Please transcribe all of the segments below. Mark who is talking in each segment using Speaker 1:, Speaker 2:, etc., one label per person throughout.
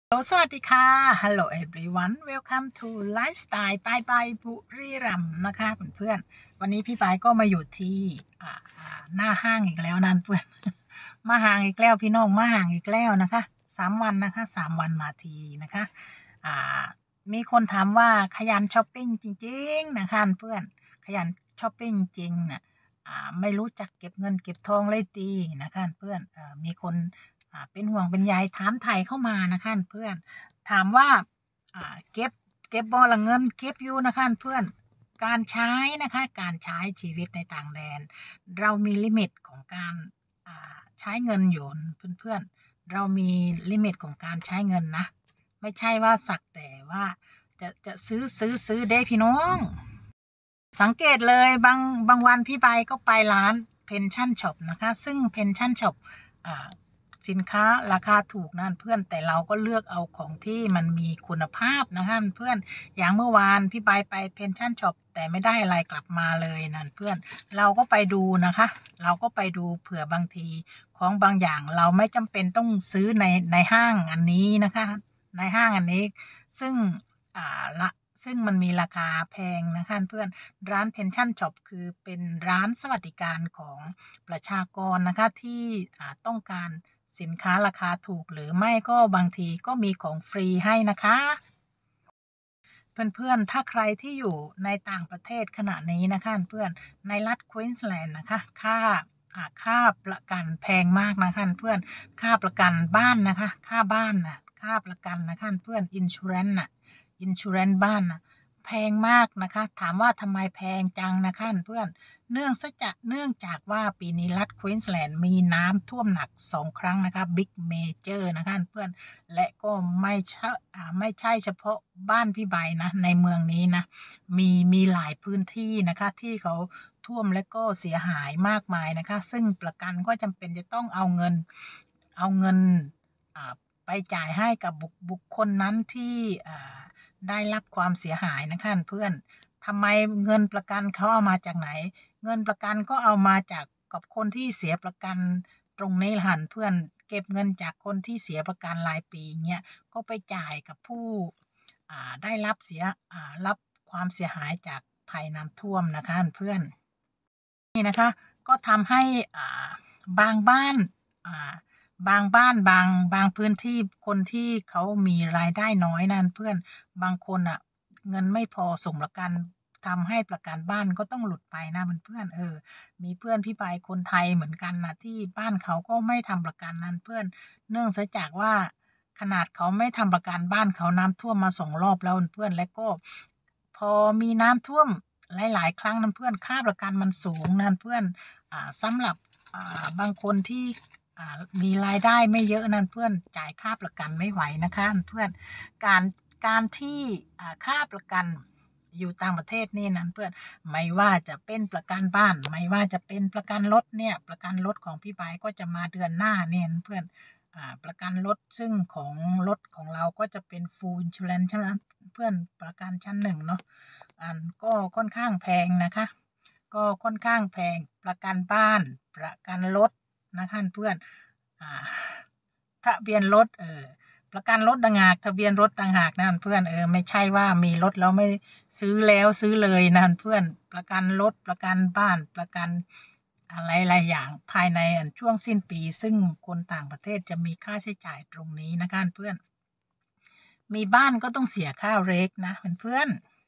Speaker 1: สวัสดีค่ะ Hello everyone Welcome to Lifestyle by บุรีรัมย์นะคะเพื่อนๆวันนี้พี่ปายก็มาอยู่ที่หน้าห้างอีกแล้วนั่นเพื่อนมาห้างอีกแล้วพี่น้องมาห้างอีกแล้วนะคะ3 วันนะคะ3 วันมาทีนะคะอ่ามีคนถามว่าขยันช้อปปิ้งจริงๆนะคะเพื่อนขยันช้อปปิ้งจริงน่ะไม่รู้จักเก็บเงินเก็บทองเลยตีนะคะเพื่อนมีคนเป็นห่วงเป็นใยถามไถ่เข้ามานะคะเพื่อนถามว่าเก็บบ่ละเงินเก็บอยู่นะคะเพื่อนการใช้นะคะการใช้ชีวิตในต่างแดนเรามีลิมิตของการใช้เงินอยู่เพื่อนๆเรามีลิมิตของการใช้เงินนะไม่ใช่ว่าสักแต่ว่าจะซื้อได้พี่น้องสังเกตเลยบางวันพี่ใบก็ไปร้านเพนชั่นช็อปนะคะซึ่งเพนชั่นช็อปสินค้าราคาถูกนั่นเพื่อนแต่เราก็เลือกเอาของที่มันมีคุณภาพนะคะเพื่อนอย่างเมื่อวานพี่ใบไปเพนชั่นช็อปแต่ไม่ได้อะไรกลับมาเลยนั่นเพื่อนเราก็ไปดูนะคะเราก็ไปดูเผื่อบางทีของบางอย่างเราไม่จำเป็นต้องซื้อในห้างอันนี้นะคะในห้างอันนี้ซึ่งซึ่งมันมีราคาแพงนะคะเพื่อนร้านเพนชั่นช็อปคือเป็นร้านสวัสดิการของประชากรนะคะที่ต้องการสินค้าราคาถูกหรือไม่ก็บางทีก็มีของฟรีให้นะคะเพื่อนๆถ้าใครที่อยู่ในต่างประเทศขณะนี้นะคะเพื่อนในรัฐควีนสแลนด์นะคะค่าประกันแพงมากนะคะเพื่อนค่าประกันบ้านนะคะค่าบ้านนะค่าประกันนะคะเพื่อนอินชูแรนซ์บ้านนะแพงมากนะคะถามว่าทำไมแพงจังนะคะเพื่อนเนื่องจากว่าปีนี้รัฐควีนสแลนด์มีน้ำท่วมหนัก2 ครั้งนะคะบิ๊กเมเจอร์นะคะเพื่อนและก็ไม่ใช่เฉพาะบ้านพี่ใบนะในเมืองนี้นะมีหลายพื้นที่นะคะที่เขาท่วมและก็เสียหายมากมายนะคะซึ่งประกันก็จำเป็นจะต้องเอาเงินไปจ่ายให้กับบุคคลนั้นที่ได้รับความเสียหายนะคะเพื่อนทำไมเงินประกันเขาเอามาจากไหนเงินประกันก็เอามาจากกับคนที่เสียประกันตรงนี้หันเพื่อนเก็บเงินจากคนที่เสียประกันรายปีเงี้ยก็ไปจ่ายกับผู้ได้รับความเสียหายจากภัยน้ำท่วมนะคะเพื่อนนี่นะคะก็ทำให้บางบ้านบางพื้นที่คนที่เขามีรายได้น้อยนั่นเพื่อนบางคนเงินไม่พอส่งประกันทำให้ประกันบ้านก็ต้องหลุดไปนะเพื่อนมีเพื่อนพี่ปายคนไทยเหมือนกันนะที่บ้านเขาก็ไม่ทำประกันนั่นเพื่อนเนื่องจากว่าขนาดเขาไม่ทำประกันบ้านเขาน้ำท่วมมา2 รอบแล้วเพื่อนและก็พอมีน้ำท่วมหลายๆครั้งนั่นเพื่อนค่าประกันมันสูงนั่นเพื่อนสำหรับบางคนที่มีรายได้ไม่เยอะนั่นเพื่อนจ่ายค่าประกันไม่ไหวนะคะเพื่อนการที่ค่าประกันอยู่ต่างประเทศนี่นั่นเพื่อนไม่ว่าจะเป็นประกันบ้านไม่ว่าจะเป็นประกันรถเนี่ยประกันรถของพี่ปายก็จะมาเดือนหน้าเนี่ยเพื่อนประกันรถซึ่งของรถของเราก็จะเป็น full insurance ใช่ไหมเพื่อนประกันชั้น1เนาะก็ค่อนข้างแพงนะคะก็ค่อนข้างแพงประกันบ้านประกันรถนะคะเพื่อนทะเบียนรถประกันรถต่างหากทะเบียนรถต่างหากนั่นเพื่อนไม่ใช่ว่ามีรถแล้วไม่ซื้อแล้วซื้อเลยนั่นเพื่อนประกันรถประกันบ้านประกันอะไรหลายอย่างภายในช่วงสิ้นปีซึ่งคนต่างประเทศจะมีค่าใช้จ่ายตรงนี้นะคะเพื่อนมีบ้านก็ต้องเสียค่าเรกนะเพื่อน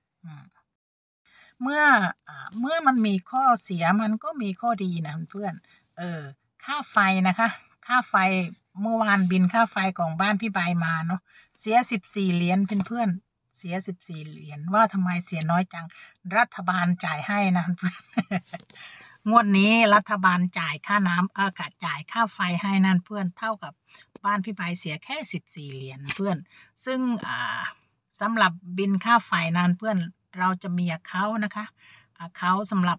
Speaker 1: เมื่อมันมีข้อเสียมันก็มีข้อดีนะเพื่อนค่าไฟนะคะค่าไฟเมื่อวานบินค่าไฟของบ้านพี่ใบมาเนาะเสีย14 เหรียญเพื่อนเสีย14 เหรียญว่าทำไมเสียน้อยจังรัฐบาลจ่ายให้นะเพื่อนงวดนี้รัฐบาลจ่ายค่าน้ำจ่ายค่าไฟให้นั่นเพื่อนเท่ากับบ้านพี่ใบเสียแค่14 เหรียญเพื่อนซึ่งสำหรับบินค่าไฟนั้นเพื่อนเราจะมีเขานะคะเขาสำหรับ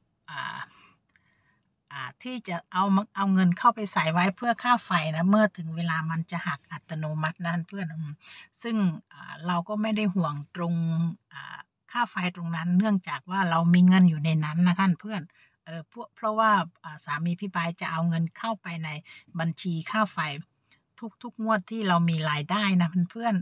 Speaker 1: ที่จะเอาเงินเข้าไปใส่ไว้เพื่อค่าไฟนะเมื่อถึงเวลามันจะหักอัตโนมัตินะเพื่อนซึ่งเราก็ไม่ได้ห่วงตรงค่าไฟตรงนั้นเนื่องจากว่าเรามีเงินอยู่ในนั้นนะคะเพื่อนเพราะว่าสามีพี่ปายจะเอาเงินเข้าไปในบัญชีค่าไฟทุกงวดที่เรามีรายได้นะเพื่อน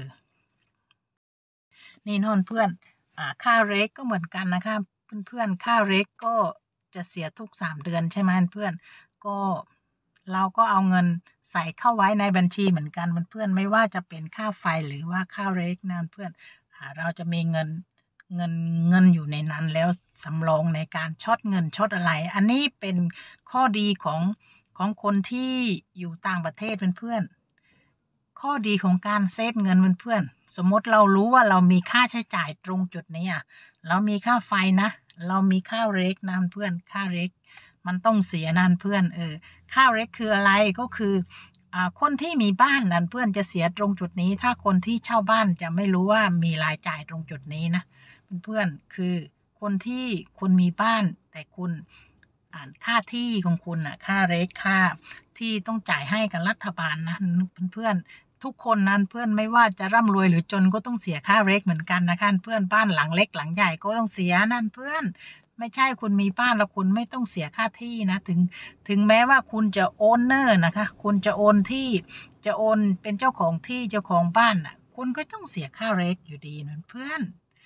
Speaker 1: นี่นอนเพื่อนค่าเรกก็เหมือนกันนะคะเพื่อนค่าเรกก็จะเสียทุก3 เดือนใช่ไหมเพื่อนก็เราก็เอาเงินใส่เข้าไว้ในบัญชีเหมือนกันเพื่อนไม่ว่าจะเป็นค่าไฟหรือว่าค่าเรกนะเพื่อนเราจะมีเงินอยู่ในนั้นแล้วสำรองในการช็อตเงินช็อตอะไรอันนี้เป็นข้อดีของคนที่อยู่ต่างประเทศเพื่อนข้อดีของการเซฟเงินเพื่อนสมมติเรารู้ว่าเรามีค่าใช้จ่ายตรงจุดนี้เรามีค่าไฟนะเรามีค่าเรกนะเพื่อนค่าเรกมันต้องเสียนั่นเพื่อนค่าเรกคืออะไรก็คือคนที่มีบ้านนั่นเพื่อนจะเสียตรงจุดนี้ถ้าคนที่เช่าบ้านจะไม่รู้ว่ามีรายจ่ายตรงจุดนี้นะเพื่อนคือคนที่คุณมีบ้านแต่คุณค่าที่ของคุณค่าเรกค่าที่ต้องจ่ายให้กับรัฐบาลนะเพื่อนทุกคนนั้นเพื่อนไม่ว่าจะร่ำรวยหรือจนก็ต้องเสียค่าเรกเหมือนกันนะคะเพื่อนบ้านหลังเล็กหลังใหญ่ก็ต้องเสียนั่นเพื่อนไม่ใช่คุณมีบ้านแล้วคุณไม่ต้องเสียค่าที่นะถึงแม้ว่าคุณจะโอนเนอร์นะคะคุณจะโอนที่จะโอนเป็นเจ้าของที่เจ้าของบ้านคุณก็ต้องเสียค่าเรกอยู่ดีนั่นเพื่อน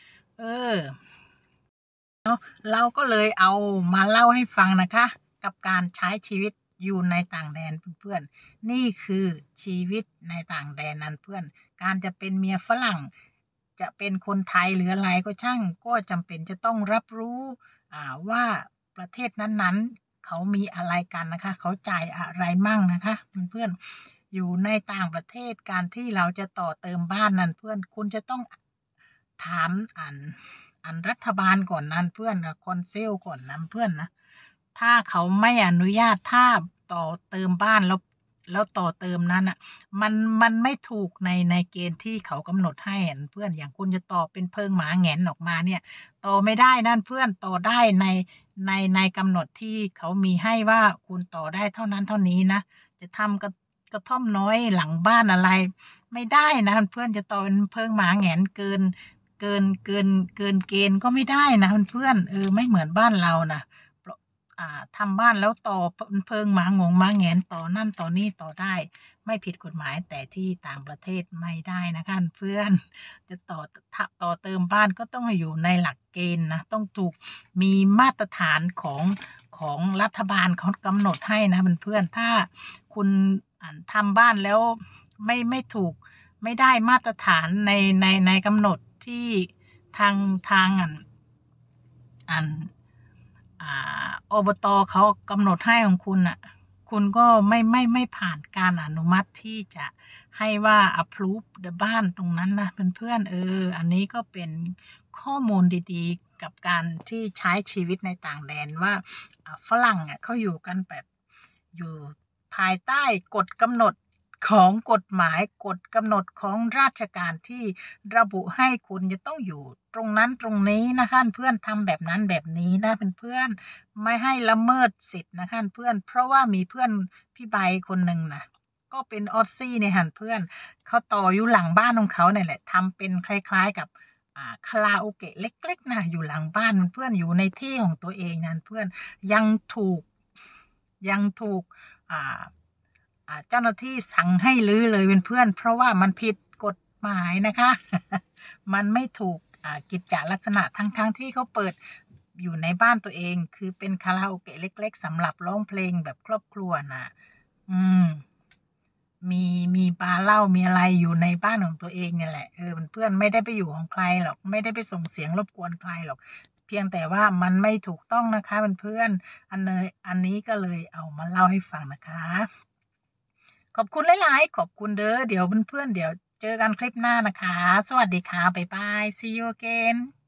Speaker 1: เราก็เลยเอามาเล่าให้ฟังนะคะกับการใช้ชีวิตอยู่ในต่างแดนเพื่อนๆนี่คือชีวิตในต่างแดนนั้นเพื่อนการจะเป็นเมียฝรั่งจะเป็นคนไทยหรืออะไรก็ช่างก็จำเป็นจะต้องรับรู้ว่าประเทศนั้นๆเขามีอะไรกันนะคะเขาจ่ายอะไรมั่งนะคะเพื่อนๆอยู่ในต่างประเทศการที่เราจะต่อเติมบ้านนั้นเพื่อนคุณจะต้องถามรัฐบาลก่อนนั้นเพื่อนคอนเซลก่อนนั้นเพื่อนนะถ้าเขาไม่อนุญาตถ้าต่อเติมบ้านแล้วต่อเติมนั้นมันไม่ถูกในเกณฑ์ที่เขากำหนดให้เพื่อนอย่างคุณจะต่อเป็นเพิงหมาแงนออกมาเนี่ยต่อไม่ได้นั่นเพื่อนต่อได้ในกำหนดที่เขามีให้ว่าคุณต่อได้เท่านั้นเท่านี้นะจะทำกระท่อมน้อยหลังบ้านอะไรไม่ได้นะเพื่อนจะต่อเป็นเพิงหมาแงนเกินเกณฑ์ก็ไม่ได้นะเพื่อนไม่เหมือนบ้านเรานะทำบ้านแล้วต่อเพิงหมาแงนต่อนั่นต่อนี่ต่อได้ไม่ผิดกฎหมายแต่ที่ต่างประเทศไม่ได้นะคะเพื่อนจะต่อเติมบ้านก็ต้องอยู่ในหลักเกณฑ์นะต้องถูกมีมาตรฐานของรัฐบาลเขากำหนดให้นะเพื่อนถ้าคุณทำบ้านแล้วไม่ถูกไม่ได้มาตรฐานในกำหนดที่ทางอบตเขากำหนดให้ของคุณคุณก็ไม่ผ่านการอนุมัติที่จะให้ว่า approve บ้านตรงนั้นนะเพื่อนอันนี้ก็เป็นข้อมูลดีๆกับการที่ใช้ชีวิตในต่างแดนว่าฝรั่งเขาอยู่กันแบบอยู่ภายใต้กฎกำหนดของกฎหมายกฎกำหนดของราชการที่ระบุให้คุณจะต้องอยู่ตรงนั้นตรงนี้นะคะเพื่อนทำแบบนั้นแบบนี้นะเพื่อนไม่ให้ละเมิดสิทธิ์นะคะเพื่อนเพราะว่ามีเพื่อนพี่ใบคนหนึ่งนะก็เป็นออสซี่เนี่ยหันเพื่อนเขาต่ออยู่หลังบ้านของเขาเนี่ยแหละทำเป็นคล้ายๆกับคาราโอเกะเล็กๆนะอยู่หลังบ้านเพื่อนอยู่ในที่ของตัวเองนั่นเพื่อนยังถูกเจ้าหน้าที่สั่งให้รื้อเลยเพื่อนเพราะว่ามันผิดกฎหมายนะคะ มันไม่ถูกกิจจลักษณะทั้งที่เขาเปิดอยู่ในบ้านตัวเองคือเป็นคาราโอเกะเล็กๆสำหรับร้องเพลงแบบครอบครัวนะมีบาร์เหล้ามีอะไรอยู่ในบ้านของตัวเองเนี่ยแหละเพื่อนไม่ได้ไปอยู่ของใครหรอกไม่ได้ไปส่งเสียงรบกวนใครหรอกเพียงแต่ว่ามันไม่ถูกต้องนะคะเพื่อนอันนี้ก็เลยเอามาเล่าให้ฟังนะคะขอบคุณหลายๆขอบคุณเด้อเดี๋ยวเพื่อนๆเดี๋ยวเจอกันคลิปหน้านะคะสวัสดีค่ะบ๊ายบาย see you again